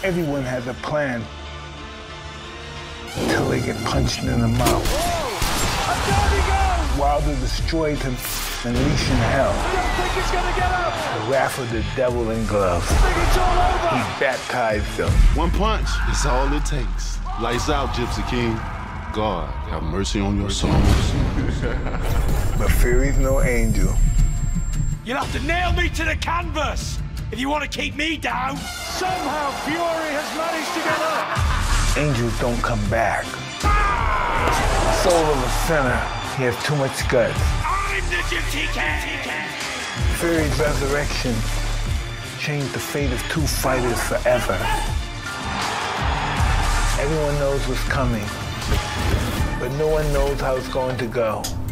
Everyone has a plan until they get punched in the mouth. Wilder destroyed him, unleashing hell. I don't think he's going to get up. The wrath of the devil in gloves. I think it's all over. He baptized them. One punch is all it takes. Lights out, Gypsy King. God, have mercy on your soul. But Fury's no angel. You'll have to nail me to the canvas if you want to keep me down. Somehow Fury has managed to get up. Angels don't come back. Soul of a sinner, he has too much guts. I'm the Gypsy King. Fury's resurrection changed the fate of two fighters forever. Everyone knows what's coming, but no one knows how it's going to go.